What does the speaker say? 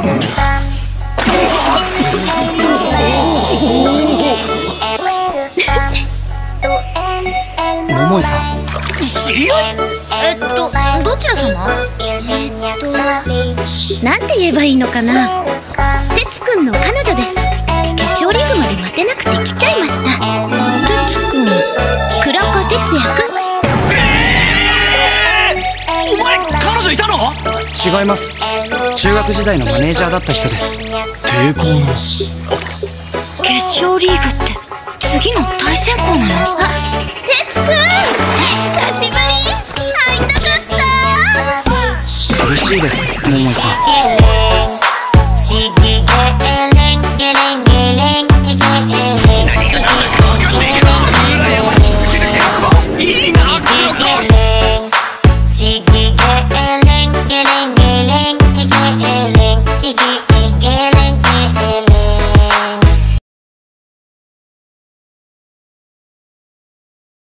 桃井さん、知り合い？ どちら様？なんて言えばいいのかな。哲くんの彼女です。決勝リーグまで待てなくて来ちゃいました。哲くん、黒子哲也くん。 お前、彼女いたの？違います。中学時代のマネージャーだった人です。抵抗の決勝リーグって次の対戦校なの？あ、哲くん、久しぶり。会いたかった。 苦しいです、桃井さん。 Sige, geleng, geleng, geleng, geleng, sige, geleng.